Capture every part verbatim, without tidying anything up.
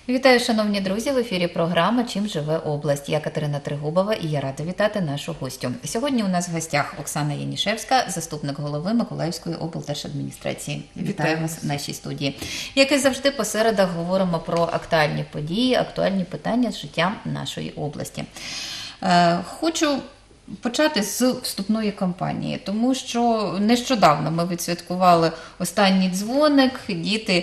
Вітаю, шановні друзі! В ефірі програма «Чим живе область». Я Катерина Тригубова і я рада вітати нашу гостю. Сьогодні у нас в гостях Оксана Янішевська, заступник голови Миколаївської облдержадміністрації. Вітаю вас в нашій студії. Як і завжди, по середах говоримо про актуальні події, актуальні питання з життя нашої області. Хочу почати з вступної кампанії, тому що нещодавно ми відсвяткували останній дзвоник, діти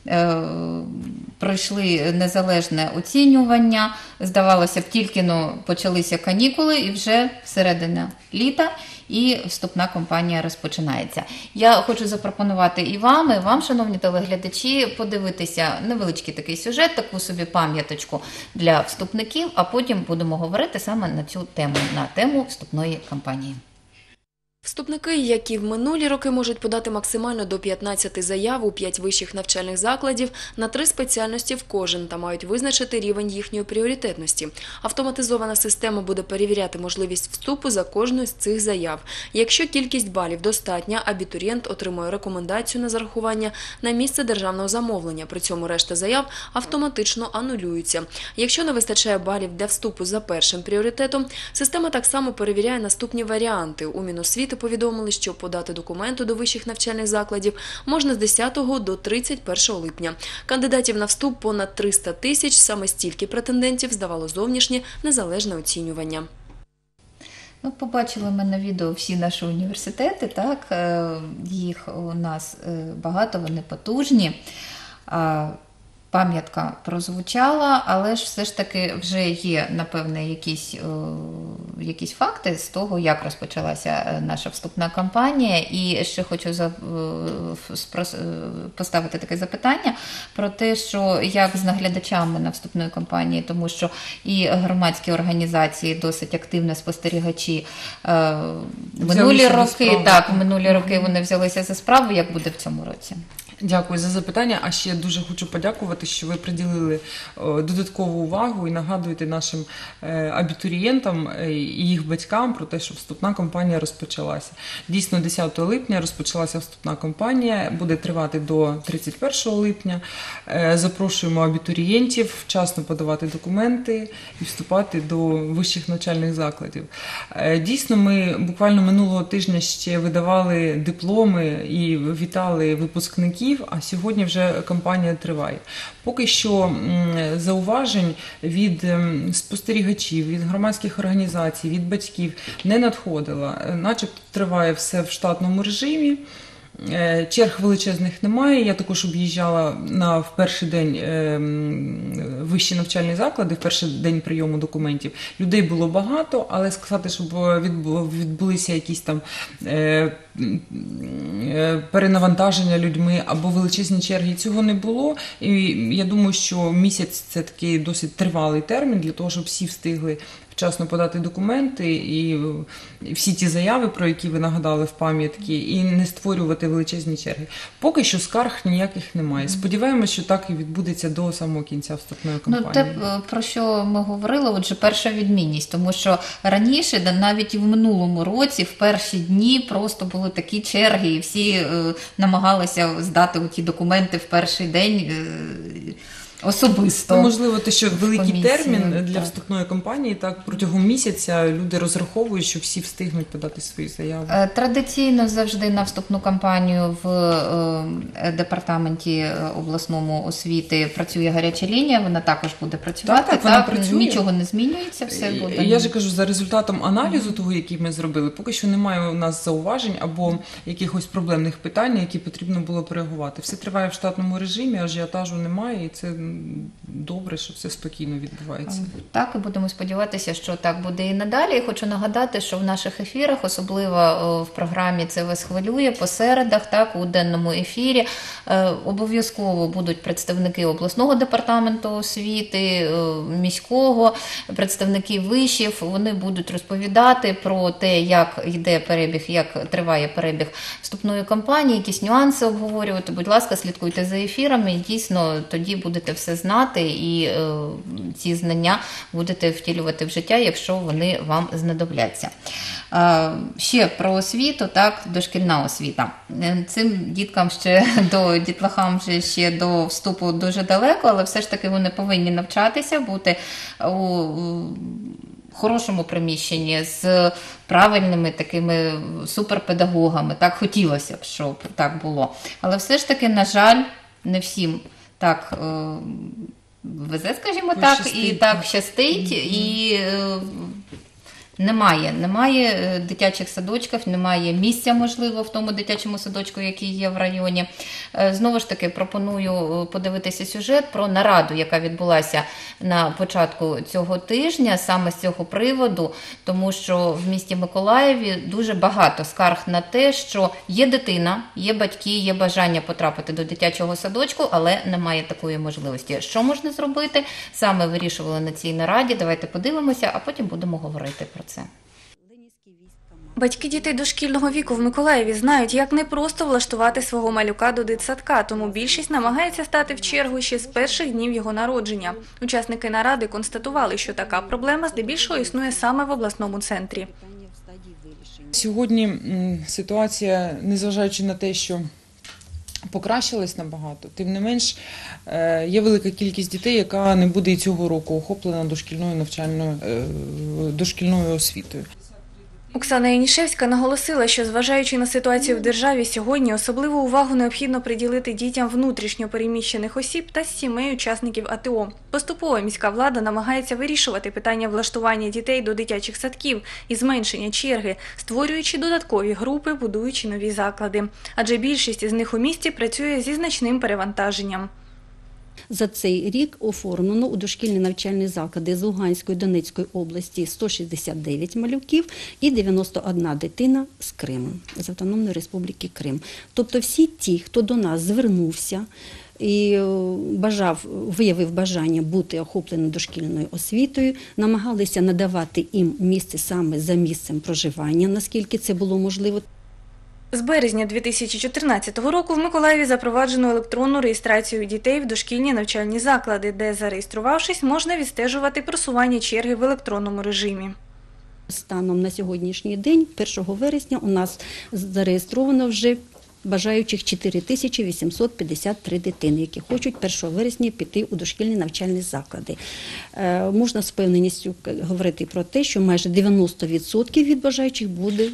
пройшли незалежне оцінювання, здавалося б, тільки но почалися канікули і вже середина літа, і вступна кампанія розпочинається. Я хочу запропонувати і вам, і вам, шановні телеглядачі, подивитися невеличкий такий сюжет, таку собі пам'яточку для вступників, а потім будемо говорити саме на цю тему, на тему вступної кампанії. Вступники, як і в минулі роки, можуть подати максимально до п'ятнадцяти заяв у п'ять вищих навчальних закладів на три спеціальності в кожен та мають визначити рівень їхньої пріоритетності. Автоматизована система буде перевіряти можливість вступу за кожною з цих заяв. Якщо кількість балів достатня, абітурієнт отримує рекомендацію на зарахування на місце державного замовлення. При цьому решта заяв автоматично анулюються. Якщо не вистачає балів для вступу за першим пріоритетом, система так само перевіряє наступні варіанти. У Міносвіти повідомили, що подати документи до вищих навчальних закладів можна з десятого до тридцять першого липня. Кандидатів на вступ понад триста тисяч, саме стільки претендентів здавало зовнішнє незалежне оцінювання. Ну, побачили ми на відео всі наші університети, так, їх у нас багато, вони потужні. Пам'ятка прозвучала, але ж все ж таки вже є, напевне, якісь, о, якісь факти з того, як розпочалася наша вступна кампанія. І ще хочу за, о, поставити таке запитання про те, що як з наглядачами на вступної кампанії, тому що і громадські організації, досить активні спостерігачі, е, минулі роки, так, минулі роки вони взялися за справу. Як буде в цьому році? Дякую за запитання, а ще дуже хочу подякувати, що ви приділили додаткову увагу і нагадуєте нашим абітурієнтам і їх батькам про те, що вступна кампанія розпочалася. Дійсно, десятого липня розпочалася вступна кампанія, буде тривати до тридцять першого липня. Запрошуємо абітурієнтів вчасно подавати документи і вступати до вищих навчальних закладів. Дійсно, ми буквально минулого тижня ще видавали дипломи і вітали випускників, а сьогодні вже кампанія триває. Поки що зауважень від спостерігачів, від громадських організацій, від батьків не надходило. Начебто триває все в штатному режимі. Черг величезних немає. Я також об'їжджала на в перший день е, вищі навчальні заклади, в перший день прийому документів. Людей було багато, але сказати, щоб відбулися якісь там е, е, перенавантаження людьми або величезні черги, цього не було. І я думаю, що місяць – це такий досить тривалий термін для того, щоб всі встигли вчасно подати документи і всі ті заяви, про які ви нагадали в пам'ятки, і не створювати величезні черги. Поки що скарг ніяких немає. Сподіваємося, що так і відбудеться до самого кінця вступної кампанії. Ну, те, про що ми говорили, отже, перша відмінність, тому що раніше, навіть і в минулому році, в перші дні просто були такі черги, і всі е, намагалися здати ті документи в перший день е, особисто. Ну, можливо, те, що великий комісії, термін для так. вступної кампанії, так, протягом місяця люди розраховують, що всі встигнуть подати свої заяви. Традиційно завжди на вступну кампанію в е, департаменті обласному освіти працює гаряча лінія, вона також буде працювати, так, так, вона так, працює. Нічого не змінюється, все буде. Я ж кажу, за результатом аналізу того, який ми зробили, поки що немає у нас зауважень або якихось проблемних питань, на які потрібно було реагувати. Все триває в штатному режимі, ажіотажу немає, і це добре, що все спокійно відбувається. Так, і будемо сподіватися, що так буде і надалі. І хочу нагадати, що в наших ефірах, особливо в програмі «Це вас хвилює», по середах, так, у денному ефірі, обов'язково будуть представники обласного департаменту освіти, міського, представники вишів. Вони будуть розповідати про те, як йде перебіг, як триває перебіг вступної кампанії, якісь нюанси обговорювати. Будь ласка, слідкуйте за ефірами і дійсно тоді будете все знати і е, ці знання будете втілювати в життя, якщо вони вам знадобляться. Е, ще про освіту, так, дошкільна освіта. Цим діткам ще до дітлахам вже ще до вступу дуже далеко, але все ж таки вони повинні навчатися, бути у хорошому приміщенні з правильними такими суперпедагогами. Так хотілося б, щоб так було. Але все ж таки, на жаль, не всім так е, везе, скажімо так, Пощастить. і так щастить, mm-hmm. і е, немає, немає дитячих садочків, немає місця, можливо, в тому дитячому садочку, який є в районі. Знову ж таки, пропоную подивитися сюжет про нараду, яка відбулася на початку цього тижня, саме з цього приводу, тому що в місті Миколаєві дуже багато скарг на те, що є дитина, є батьки, є бажання потрапити до дитячого садочку, але немає такої можливості. Що можна зробити? Саме вирішували на цій нараді. Давайте подивимося, а потім будемо говорити про це. Батьки дітей дошкільного віку в Миколаєві знають, як непросто влаштувати свого малюка до дитсадка, тому більшість намагається стати в чергу ще з перших днів його народження. Учасники наради констатували, що така проблема здебільшого існує саме в обласному центрі. Сьогодні ситуація, незважаючи на те, що покращилась набагато, тим не менш є велика кількість дітей, яка не буде і цього року охоплена дошкільною навчальною дошкільною освітою. Оксана Янішевська наголосила, що, зважаючи на ситуацію в державі, сьогодні особливу увагу необхідно приділити дітям внутрішньо переміщених осіб та сімей учасників А Т О. Поступово міська влада намагається вирішувати питання влаштування дітей до дитячих садків і зменшення черги, створюючи додаткові групи, будуючи нові заклади. Адже більшість із них у місті працює зі значним перевантаженням. За цей рік оформлено у дошкільні навчальні заклади з Луганської, Донецької області сто шістдесят дев'ять малюків і дев'яносто одна дитина з Криму, з Автономної Республіки Крим. Тобто всі ті, хто до нас звернувся і бажав, виявив бажання бути охопленим дошкільною освітою, намагалися надавати їм місце саме за місцем проживання, наскільки це було можливо. З березня дві тисячі чотирнадцятого року в Миколаєві запроваджено електронну реєстрацію дітей в дошкільні навчальні заклади, де, зареєструвавшись, можна відстежувати просування черги в електронному режимі. Станом на сьогоднішній день, першого вересня, у нас зареєстровано вже бажаючих чотири тисячі вісімсот п'ятдесят три дитини, які хочуть першого вересня піти у дошкільні навчальні заклади. Е, можна з впевненістю говорити про те, що майже дев'яносто відсотків від бажаючих буде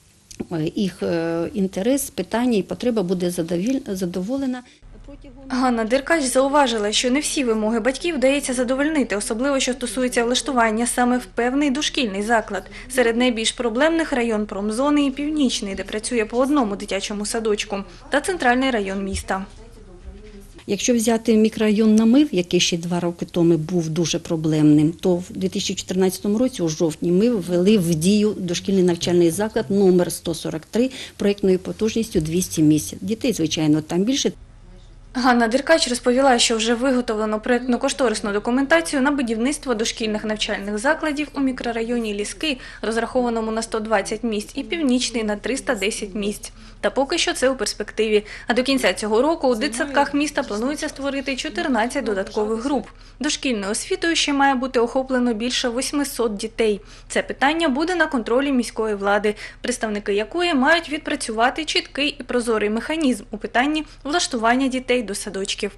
їх інтерес, питання і потреба буде задоволена. Ганна Деркач зауважила, що не всі вимоги батьків вдається задовольнити, особливо, що стосується влаштування саме в певний дошкільний заклад. Серед найбільш проблемних район Промзони і Північний, де працює по одному дитячому садочку, та центральний район міста. Якщо взяти мікрорайон Намив, який ще два роки тому був дуже проблемним, то в дві тисячі чотирнадцятому році, у жовтні, ми ввели в дію дошкільний навчальний заклад номер сто сорок три проєктною потужністю двісті місць. Дітей, звичайно, там більше. Ганна Деркач розповіла, що вже виготовлено проєктно-кошторисну документацію на будівництво дошкільних навчальних закладів у мікрорайоні Ліски, розрахованому на сто двадцять місць, і Північний на триста десять місць. Та поки що це у перспективі. А до кінця цього року у дитсадках міста планується створити чотирнадцять додаткових груп. Дошкільною освітою ще має бути охоплено більше восьмисот дітей. Це питання буде на контролі міської влади, представники якої мають відпрацювати чіткий і прозорий механізм у питанні влаштування дітей до садочків.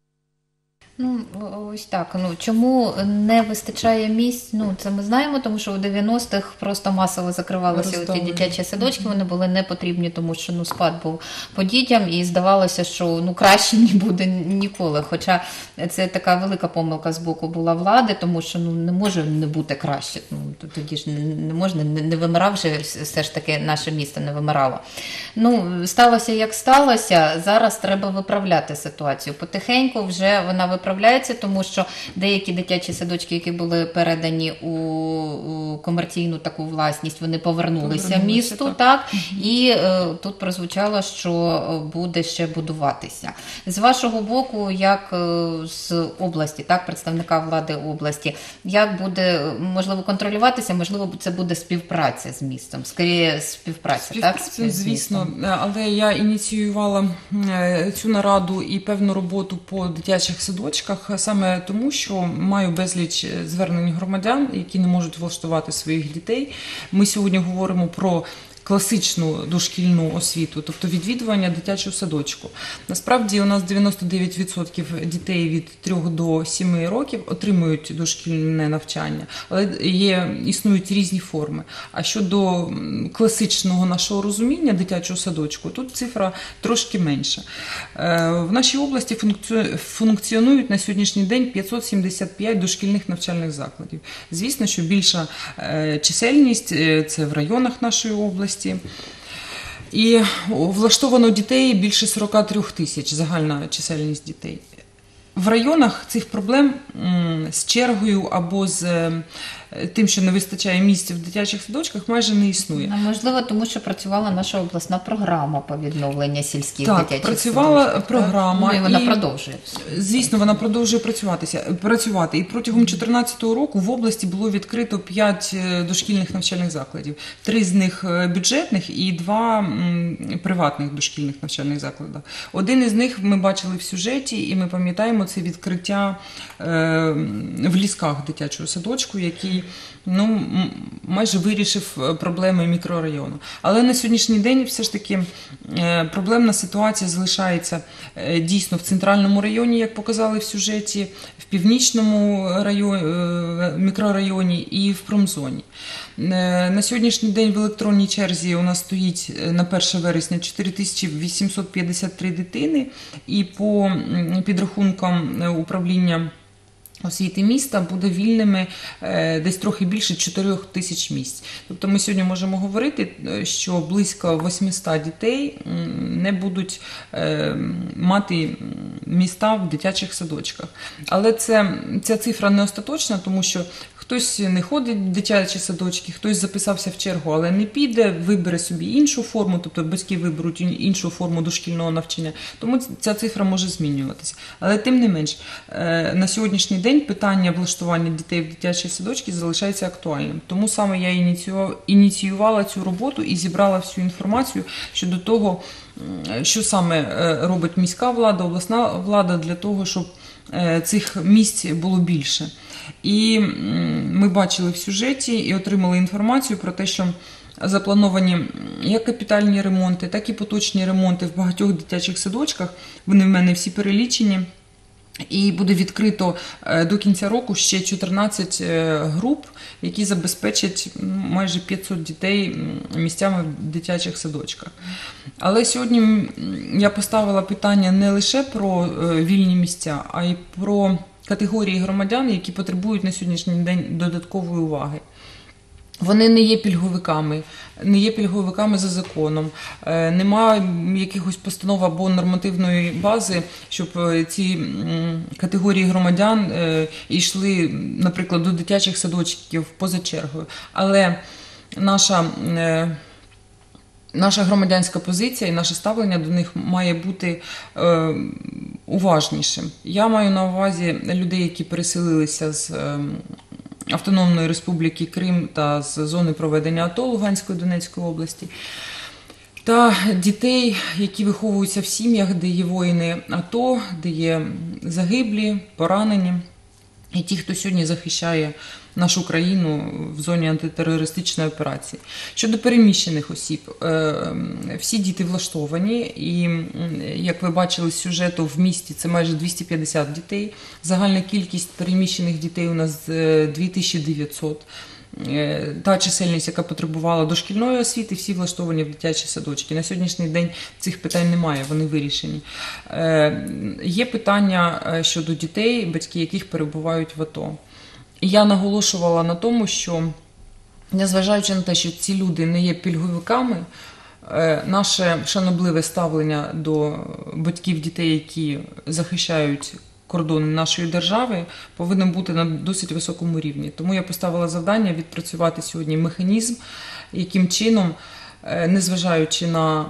Ну, ось так. Ну, чому не вистачає місць? Ну, це ми знаємо, тому що у дев'яностих просто масово закривалися ті дитячі садочки, вони були не потрібні, тому що ну, спад був по дітям, і здавалося, що ну, краще не буде ніколи. Хоча це така велика помилка з боку була влади, тому що ну, не може не бути краще. Ну, тоді ж не можна, не вимирав же, все ж таки наше місто не вимирало. Ну, сталося як сталося, зараз треба виправляти ситуацію. Потихеньку вже вона виправляється. Виправляється, тому що деякі дитячі садочки, які були передані у, у комерційну таку власність, вони повернулися, повернулися місту, так, так і е, тут прозвучало, що буде ще будуватися. З вашого боку, як е, з області, так, представника влади області, як буде, можливо, контролюватися, можливо, це буде співпраця з містом, скоріше співпраця, співпраця, так? Звісно, але я ініціювала цю нараду і певну роботу по дитячих садочках, садочках саме тому, що маю безліч звернень громадян, які не можуть влаштувати своїх дітей. Ми сьогодні говоримо про класичну дошкільну освіту, тобто відвідування дитячого садочку. Насправді у нас дев'яносто дев'ять відсотків дітей від трьох до семи років отримують дошкільне навчання, але є, існують різні форми. А щодо класичного нашого розуміння дитячого садочку, тут цифра трошки менша. В нашій області функціонують на сьогоднішній день п'ятсот сімдесят п'ять дошкільних навчальних закладів. Звісно, що більша чисельність – це в районах нашої області. І влаштовано дітей більше сорок три тисяч, загальна чисельність дітей. В районах цих проблем з чергою або з тим, що не вистачає місця в дитячих садочках, майже не існує. Ну, можливо, тому що працювала наша обласна програма по відновленню сільських так, дитячих працювала садочків. програма. Ну, і вона і, продовжує. Звісно, вона продовжує працюватися, працювати. І протягом дві тисячі чотирнадцятого року в області було відкрито п'ять дошкільних навчальних закладів. Три з них бюджетних і два м, приватних дошкільних навчальних закладів. Один із них ми бачили в сюжеті, і ми пам'ятаємо, це відкриття е, в Лісках дитячого садочку, який ну, майже вирішив проблеми мікрорайону. Але на сьогоднішній день все ж таки е, проблемна ситуація залишається е, дійсно в центральному районі, як показали в сюжеті, в північному районі, е, мікрорайоні і в промзоні. Е, на сьогоднішній день в електронній черзі у нас стоїть на перше вересня чотири тисячі вісімсот п'ятдесят три дитини, і по підрахункам управління освіти міста буде вільними е, десь трохи більше чотирьох тисяч місць. Тобто ми сьогодні можемо говорити, що близько восьмисот дітей не будуть е, мати міста в дитячих садочках. Але це, ця цифра не остаточна, тому що хтось не ходить в дитячі садочки, хтось записався в чергу, але не піде, вибере собі іншу форму, тобто батьки виберуть іншу форму дошкільного навчання. Тому ця цифра може змінюватися. Але тим не менш, на сьогоднішній день питання влаштування дітей в дитячі садочки залишається актуальним. Тому саме я ініціювала цю роботу і зібрала всю інформацію щодо того, що саме робить міська влада, обласна влада для того, щоб цих місць було більше. І ми бачили в сюжеті і отримали інформацію про те, що заплановані як капітальні ремонти, так і поточні ремонти в багатьох дитячих садочках. Вони в мене всі перелічені. І буде відкрито до кінця року ще чотирнадцять груп, які забезпечать майже п'ятсот дітей місцями в дитячих садочках. Але сьогодні я поставила питання не лише про вільні місця, а й про категорії громадян, які потребують на сьогоднішній день додаткової уваги. Вони не є пільговиками, не є пільговиками за законом, немає якихось постанов або нормативної бази, щоб ці категорії громадян йшли, наприклад, до дитячих садочків поза чергою. Але наша, наша громадянська позиція і наше ставлення до них має бути уважнішим. Я маю на увазі людей, які переселилися з Автономної Республіки Крим та з зони проведення АТО Луганської, Донецької області, та дітей, які виховуються в сім'ях, де є воїни АТО, де є загиблі, поранені, і ті, хто сьогодні захищає нашу країну в зоні антитерористичної операції. Щодо переміщених осіб, всі діти влаштовані, і, як ви бачили з сюжету, в місті це майже двісті п'ятдесят дітей. Загальна кількість переміщених дітей у нас дві тисячі дев'ятсот. Та чисельність, яка потребувала дошкільної освіти, всі влаштовані в дитячі садочки. На сьогоднішній день цих питань немає, вони вирішені. Є питання щодо дітей, батьки яких перебувають в АТО. Я наголошувала на тому, що, незважаючи на те, що ці люди не є пільговиками, наше шанобливе ставлення до батьків дітей, які захищають кордони нашої держави, повинно бути на досить високому рівні. Тому я поставила завдання відпрацювати сьогодні механізм, яким чином, незважаючи на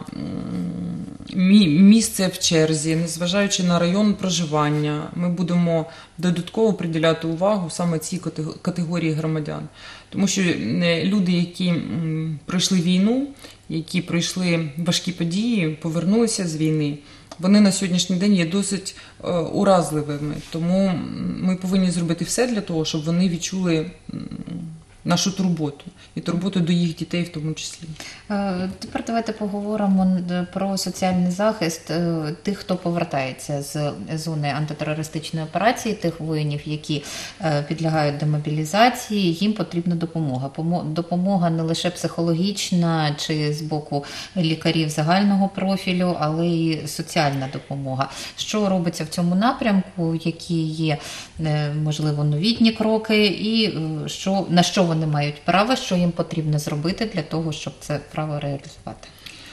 місце в черзі, незважаючи на район проживання, ми будемо додатково приділяти увагу саме цій категорії громадян. Тому що люди, які пройшли війну, які пройшли важкі події, повернулися з війни, вони на сьогоднішній день є досить е, уразливими. Тому ми повинні зробити все для того, щоб вони відчули м, нашу турботу. І турботу до їх дітей в тому числі. Е, Тепер давайте поговоримо про соціальний захист е, тих, хто повертається з зони антитерористичної операції, тих воїнів, які е, підлягають демобілізації. Їм потрібна допомога. Помо- Допомога не лише психологічна чи з боку лікарів загального профілю, але й соціальна допомога. Що робиться в цьому напрямку, які є, е, можливо, новітні кроки і е, що, на що вони мають право, що їм потрібно зробити для того, щоб це право реалізувати?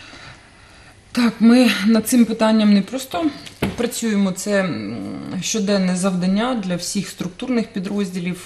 Так, ми над цим питанням не просто працюємо, це щоденне завдання для всіх структурних підрозділів,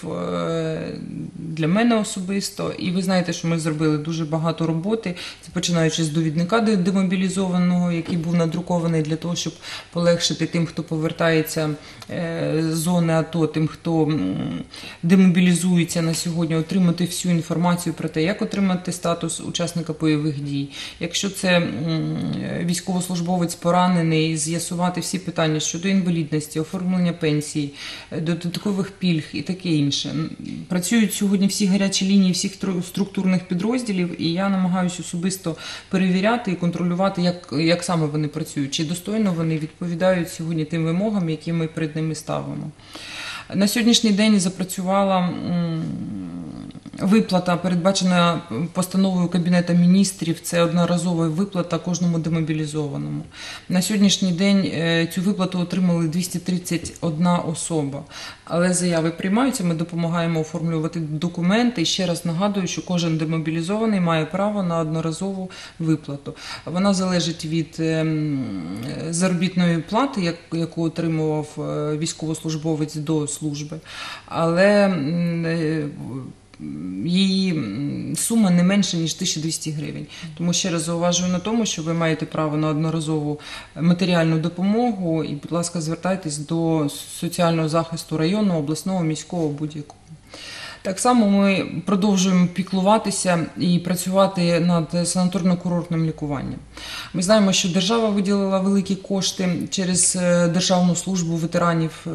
для мене особисто. І ви знаєте, що ми зробили дуже багато роботи, це починаючи з довідника демобілізованого, який був надрукований для того, щоб полегшити тим, хто повертається з зони АТО, тим, хто демобілізується на сьогодні, отримати всю інформацію про те, як отримати статус учасника бойових дій. Якщо це військовослужбовець поранений, з'ясувати всі питання щодо інвалідності, оформлення пенсії, додаткових пільг і таке інше. Працюють сьогодні всі гарячі лінії всіх структурних підрозділів, і я намагаюся особисто перевіряти і контролювати, як, як саме вони працюють, чи достойно вони відповідають сьогодні тим вимогам, які ми перед ними ставимо. На сьогоднішній день запрацювала виплата, передбачена постановою Кабінету міністрів, це одноразова виплата кожному демобілізованому. На сьогоднішній день цю виплату отримали двісті тридцять одна особа. Але заяви приймаються, ми допомагаємо оформлювати документи. І ще раз нагадую, що кожен демобілізований має право на одноразову виплату. Вона залежить від заробітної плати, яку отримував військовослужбовець до служби. Але її сума не менше, ніж тисяча двісті гривень. Тому ще раз зауважую на тому, що ви маєте право на одноразову матеріальну допомогу і, будь ласка, звертайтесь до соціального захисту районного, обласного, міського, будь-якого. Так само ми продовжуємо піклуватися і працювати над санаторно-курортним лікуванням. Ми знаємо, що держава виділила великі кошти через Державну службу ветеранів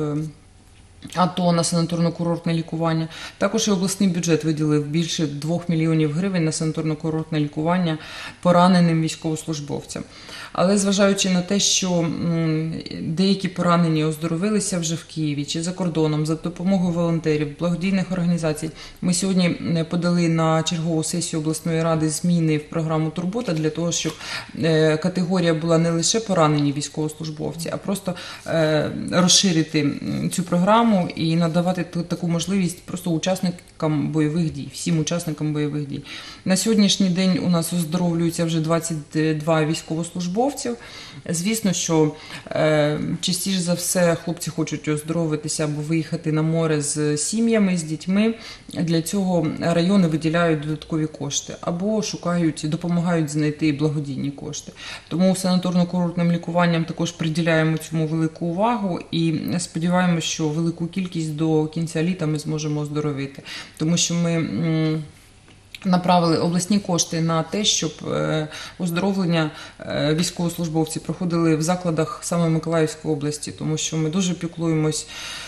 АТО на санаторно-курортне лікування. Також і обласний бюджет виділив більше двох мільйонів гривень на санаторно-курортне лікування пораненим військовослужбовцям. Але зважаючи на те, що деякі поранені оздоровилися вже в Києві чи за кордоном, за допомогою волонтерів, благодійних організацій, ми сьогодні подали на чергову сесію обласної ради зміни в програму «Турбота» для того, щоб категорія була не лише поранені військовослужбовці, а просто розширити цю програму і надавати таку можливість просто учасникам бойових дій, всім учасникам бойових дій. На сьогоднішній день у нас оздоровлюються вже двадцять два військовослужбовців. Звісно, що е, частіше за все хлопці хочуть оздоровитися або виїхати на море з сім'ями, з дітьми. Для цього райони виділяють додаткові кошти або шукають, допомагають знайти благодійні кошти. Тому санаторно-курортним лікуванням також приділяємо цьому велику увагу і сподіваємося, що велику кількість до кінця літа ми зможемо оздоровити. Тому що ми м, направили обласні кошти на те, щоб оздоровлення військовослужбовців проходили в закладах саме Миколаївської області, тому що ми дуже піклуємось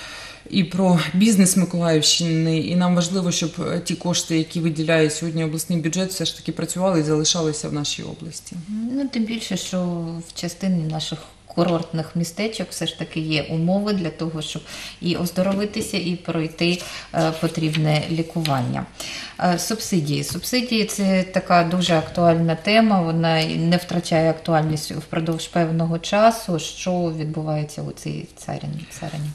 і про бізнес Миколаївщини, і нам важливо, щоб ті кошти, які виділяє сьогодні обласний бюджет, все ж таки працювали і залишалися в нашій області. Ну, тим більше, що в частині наших курортних містечок все ж таки є умови для того, щоб і оздоровитися, і пройти потрібне лікування. Субсидії. Субсидії – це така дуже актуальна тема, вона не втрачає актуальність впродовж певного часу. Що відбувається у цій царині? царині?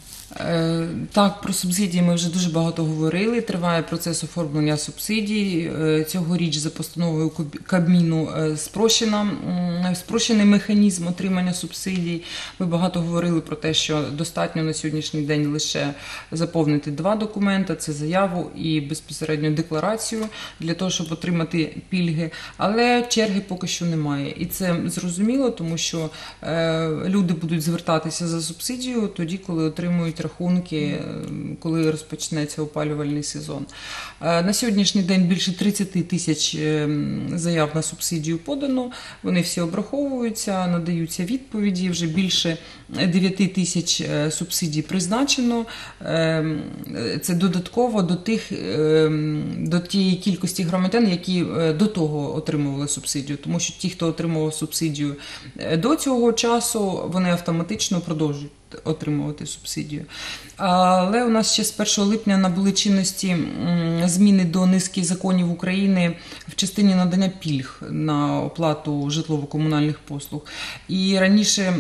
Так, про субсидії ми вже дуже багато говорили. Триває процес оформлення субсидій. Цьогоріч за постановою Кабміну спрощена, спрощений механізм отримання субсидій. Ми багато говорили про те, що достатньо на сьогоднішній день лише заповнити два документи – це заяву і безпосередньо декларацію для того, щоб отримати пільги. Але черги поки що немає. І це зрозуміло, тому що люди будуть звертатися за субсидією тоді, коли отримують рахунки, коли розпочнеться опалювальний сезон. На сьогоднішній день більше тридцять тисяч заяв на субсидію подано, вони всі обраховуються, надаються відповіді, вже вже більше дев'ять тисяч субсидій призначено. Це додатково до тих, до тієї кількості громадян, які до того отримували субсидію. Тому що ті, хто отримував субсидію до цього часу, вони автоматично продовжують отримувати субсидію. Але у нас ще з першого липня набули чинності зміни до низки законів України в частині надання пільг на оплату житлово-комунальних послуг. І раніше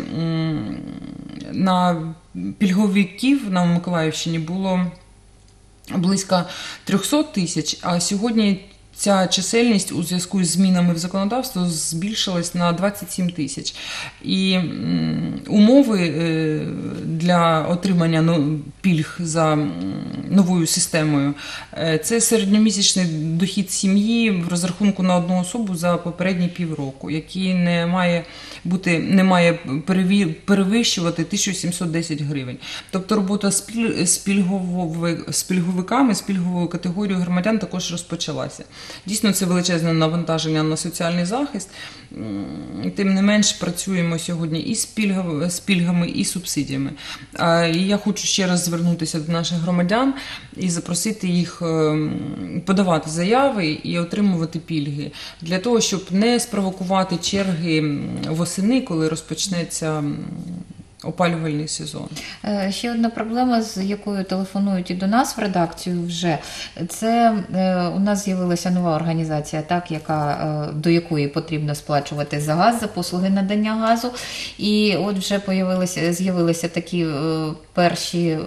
на пільговиків на Миколаївщині було близько триста тисяч, а сьогодні ця чисельність у зв'язку з змінами в законодавство збільшилась на двадцять сім тисяч. І умови для отримання пільг за новою системою – це середньомісячний дохід сім'ї в розрахунку на одну особу за попередні півроку, який не має бути, не має перевищувати тисячу сімсот десять гривень. Тобто робота з пільговиками, з пільговою категорією громадян також розпочалася. Дійсно, це величезне навантаження на соціальний захист. Тим не менш, працюємо сьогодні і з пільгами, з пільгами, і субсидіями. І я хочу ще раз звернутися до наших громадян і запросити їх подавати заяви і отримувати пільги. Для того, щоб не спровокувати черги восени, коли розпочнеться опалювальний сезон. Ще одна проблема, з якою телефонують і до нас в редакцію вже, це у нас з'явилася нова організація, так, яка, до якої потрібно сплачувати за газ, за послуги надання газу. І от вже з'явилися такі перші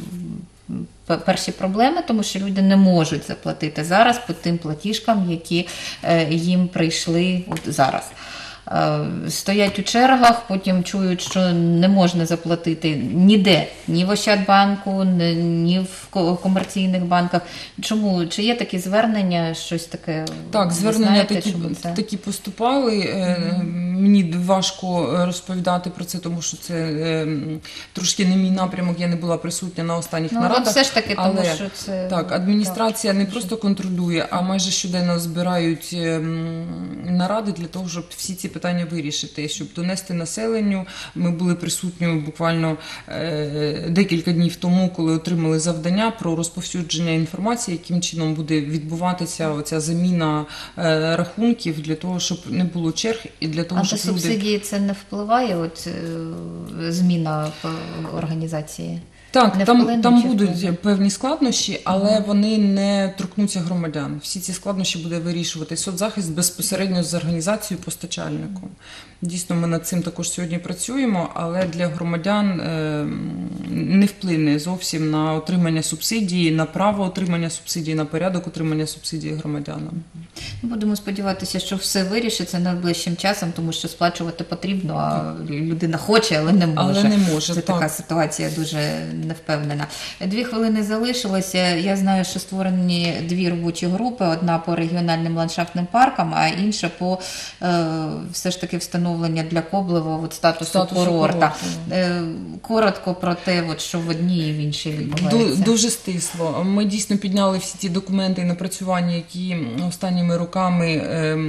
перші проблеми, тому що люди не можуть заплатити зараз по тим платіжкам, які їм прийшли от зараз. Стоять у чергах, потім чують, що не можна заплатити ніде, ні в Ощадбанку, ні в комерційних банках. Чому? Чи є такі звернення, щось таке? Так, звернення знаєте, такі, це? такі поступали. Mm-hmm. Мені важко розповідати про це, тому що це трошки не мій напрямок, я не була присутня на останніх ну, нарадах. Все ж таки, але, тому що це... Так, адміністрація так, не просто контролює, а майже щоденно збирають наради для того, щоб всі ці питання вирішити, щоб донести населенню. Ми були присутні буквально е, декілька днів тому, коли отримали завдання про розповсюдження інформації, яким чином буде відбуватися оця заміна е, рахунків для того, щоб не було черг і для того, а щоб до субсидії люди... це не впливає, от е, зміна організації? Так, там, там будуть певні складнощі, але mm. вони не торкнуться громадян. Всі ці складнощі буде вирішувати соцзахист безпосередньо з організацією постачальником. Дійсно, ми над цим також сьогодні працюємо, але для громадян не вплине зовсім на отримання субсидії, на право отримання субсидії, на порядок отримання субсидії громадянам. Будемо сподіватися, що все вирішиться найближчим часом, тому що сплачувати потрібно, а людина хоче, але не може. Але не може, Це так. така ситуація дуже невпевнена. Дві хвилини залишилося. Я знаю, що створені дві робочі групи, одна по регіональним ландшафтним паркам, а інша по е, все ж таки встановлення для Коблева от, статусу, статусу курорта. Е, коротко про те, от, що в одній і в іншій відбувається. Дуже стисло. Ми дійсно підняли всі ті документи і напрацювання, які останніми роками е,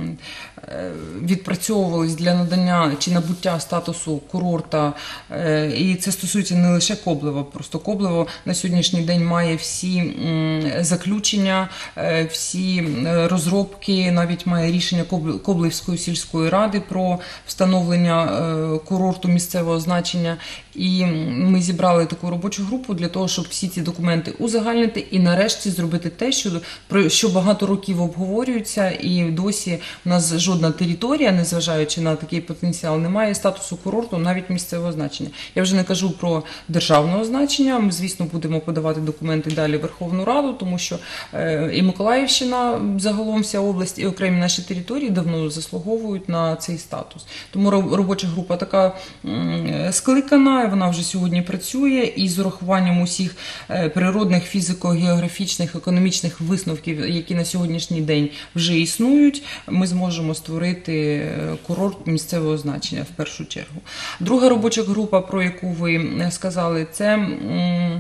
відпрацьовувались для надання чи набуття статусу курорта. Е, і це стосується не лише Коблева, просто Коблево на сьогоднішній день має всі м, заключення, е, всі розробки, навіть має рішення Коблевської сільської ради про встановлення е, курорту місцевого значення. І ми зібрали таку робочу групу для того, щоб всі ці документи узагальнити і нарешті зробити те, що, про що багато років обговорюється, і досі у нас жодна територія, незважаючи на такий потенціал, не має статусу курорту, навіть місцевого значення. Я вже не кажу про державного значення, ми, звісно, будемо подавати документи далі в Верховну Раду, тому що е, і Миколаївщина, загалом вся область, і окремі наші території давно заслуговують на цей статус. Тому робоча група така м, скликана, вона вже сьогодні працює, і з урахуванням усіх природних, фізико-географічних, економічних висновків, які на сьогоднішній день вже існують, ми зможемо створити курорт місцевого значення в першу чергу. Друга робоча група, про яку ви сказали, це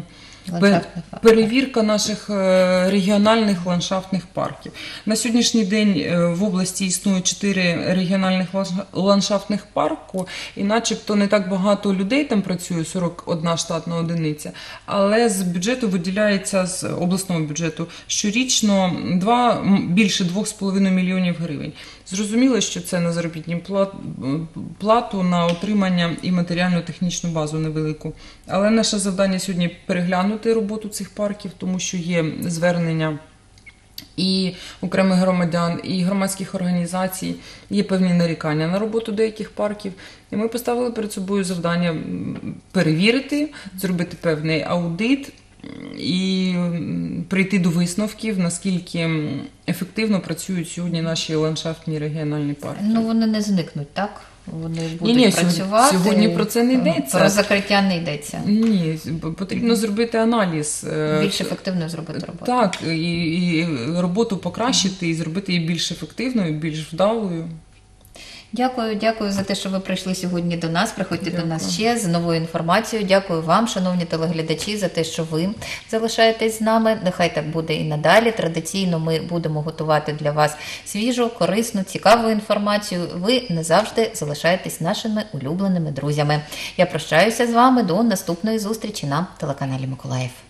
Ландшафтних парків. Перевірка наших е, регіональних ландшафтних парків. На сьогоднішній день е, в області існує чотири регіональних ландш- ландшафтних парку, і начебто не так багато людей там працює, сорок одна штатна одиниця, але з бюджету виділяється, з обласного бюджету, щорічно два, м, більше двох з половиною мільйонів гривень. Зрозуміло, що це на заробітну плат- плату, на утримання і матеріально-технічну базу невелику. Але наше завдання сьогодні переглянути роботу цих парків, тому що є звернення і окремих громадян, і громадських організацій, є певні нарікання на роботу деяких парків. І ми поставили перед собою завдання м, перевірити, зробити певний аудит і м, прийти до висновків, наскільки м, ефективно працюють сьогодні наші ландшафтні регіональні парки. Ну, вони не зникнуть, так? Вони будуть Ні-ні, сьогодні- працювати. сьогодні про це не йдеться. Про закриття не йдеться. Ні, потрібно зробити аналіз. е, Більш ефективно зробити роботу. Так, і, і роботу покращити, і зробити її більш ефективною, більш вдалою. Дякую, дякую за те, що ви прийшли сьогодні до нас. Приходьте Дякую. до нас ще з новою інформацією. Дякую вам, шановні телеглядачі, за те, що ви залишаєтесь з нами. Нехай так буде і надалі. Традиційно ми будемо готувати для вас свіжу, корисну, цікаву інформацію. Ви не завжди залишаєтесь нашими улюбленими друзями. Я прощаюся з вами до наступної зустрічі на телеканалі Миколаїв.